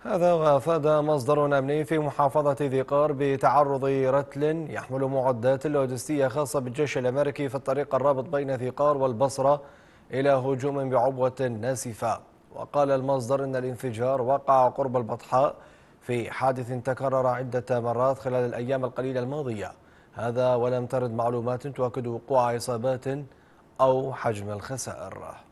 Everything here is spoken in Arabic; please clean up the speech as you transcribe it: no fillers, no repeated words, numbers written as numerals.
هذا وأفاد مصدر أمني في محافظة ذي قار بتعرض رتل يحمل معدات لوجستية خاصة بالجيش الأمريكي في الطريق الرابط بين ذي قار والبصرة إلى هجوم بعبوة ناسفة. وقال المصدر إن الانفجار وقع قرب البطحاء في حادث تكرر عدة مرات خلال الأيام القليلة الماضية. هذا ولم ترد معلومات تؤكد وقوع إصابات أو حجم الخسائر.